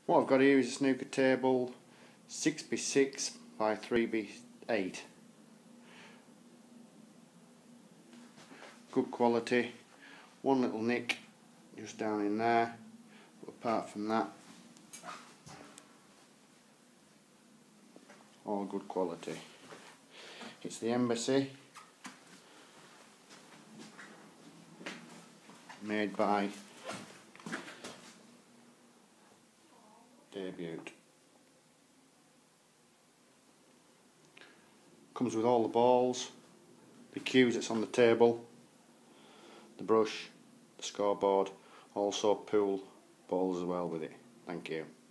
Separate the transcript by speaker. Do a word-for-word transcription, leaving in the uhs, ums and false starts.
Speaker 1: What I've got here is a snooker table six by six by three by eight. Good quality. One little nick just down in there, but apart from that, all good quality. It's the Embassy, made by Debut. Comes with all the balls, the cues that's on the table, the brush, the scoreboard, also pool balls as well with it. Thank you.